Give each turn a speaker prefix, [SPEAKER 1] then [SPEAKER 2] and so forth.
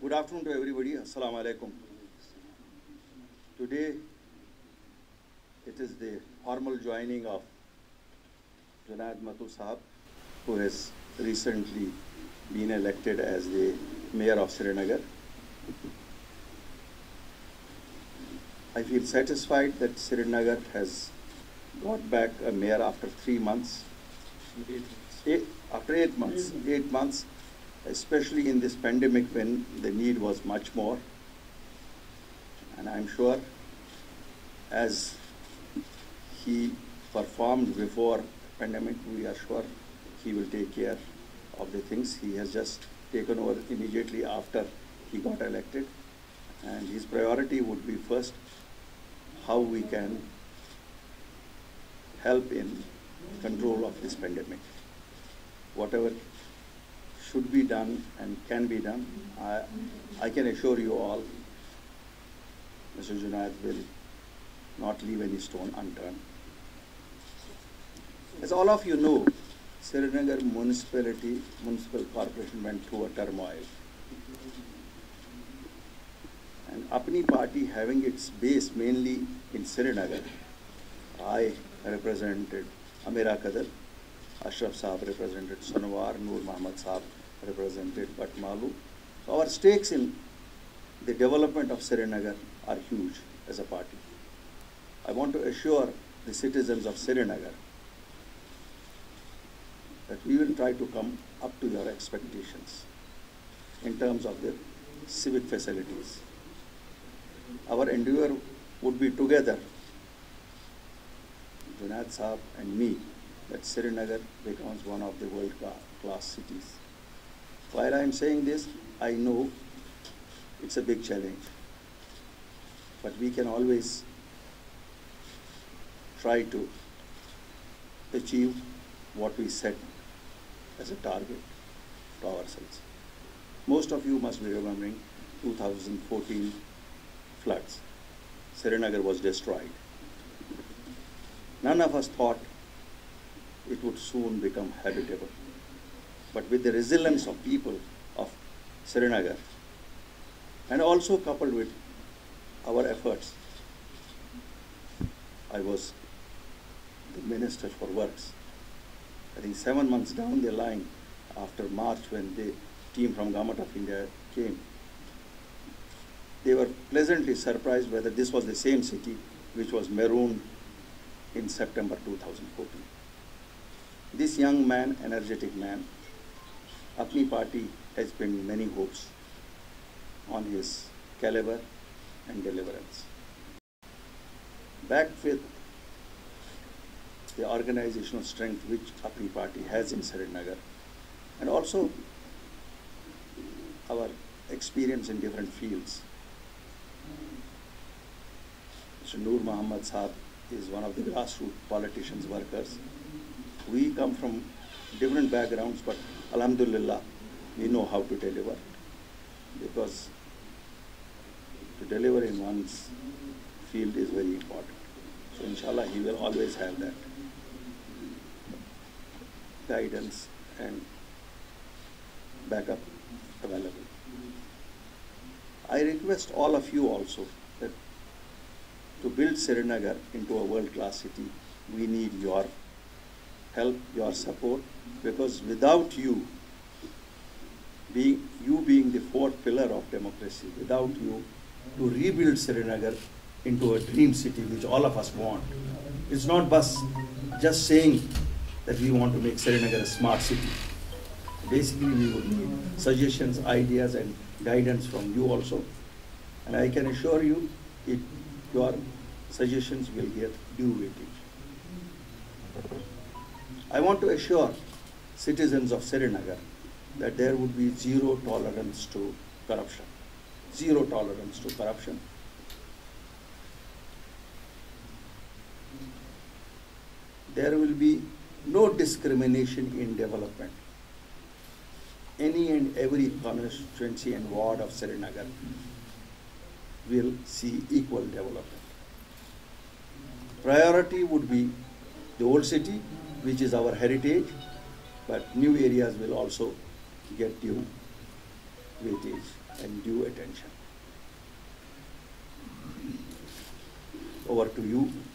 [SPEAKER 1] Good afternoon to everybody. Assalamu alaikum. Today, it is the formal joining of Junaid Mathur Sahab, who has recently been elected as the mayor of Srinagar. I feel satisfied that Srinagar has got back a mayor after 3 months. After 8 months. 8 months, especially in this pandemic when the need was much more. And I'm sure as he performed before pandemic, we are sure he will take care of the things. He has just taken over immediately after he got elected. And his priority would be first how we can help in control of this pandemic. Whatever should be done and can be done, I can assure you all, Mr. Junaid will not leave any stone unturned. As all of you know, Srinagar Municipal Corporation went through a turmoil. And Apni Party having its base mainly in Srinagar, I represented Amira Kadar, Ashraf Saab represented Sonawar, Noor Muhammad Saab represented Batmalu. So our stakes in the development of Srinagar are huge as a party. I want to assure the citizens of Srinagar that we will try to come up to your expectations in terms of the civic facilities. Our endeavor would be together, Junaid Saab and me, that Srinagar becomes one of the world-class cities. While I am saying this, I know it's a big challenge, but we can always try to achieve what we set as a target to ourselves. Most of you must be remembering 2014 floods. Srinagar was destroyed. None of us thought it would soon become habitable. But with the resilience of people of Srinagar, and also coupled with our efforts, I was the Minister for Works. I think 7 months down the line, after March, when the team from Government of India came, they were pleasantly surprised whether this was the same city which was marooned in September 2014. This young man, energetic man, Apni Party has pinned many hopes on his caliber and deliverance. Backed with the organizational strength which Apni Party has in Srinagar, and also our experience in different fields. Mr. Noor Muhammad Saab is one of the grassroots politicians, workers. We come from different backgrounds, but Alhamdulillah, we know how to deliver, because to deliver in one's field is very important. So inshallah, he will always have that guidance and backup available. I request all of you also that to build Srinagar into a world-class city, we need your help, your support, because without you, being the fourth pillar of democracy, without you, to rebuild Srinagar into a dream city which all of us want. It's not just saying that we want to make Srinagar a smart city. Basically, we would need suggestions, ideas, and guidance from you also. And I can assure you, your suggestions will get due weightage. I want to assure citizens of Srinagar that there would be zero tolerance to corruption. Zero tolerance to corruption. There will be no discrimination in development. Any and every constituency and ward of Srinagar will see equal development. Priority would be the old city, which is our heritage, but new areas will also get due weightage and due attention. Over to you,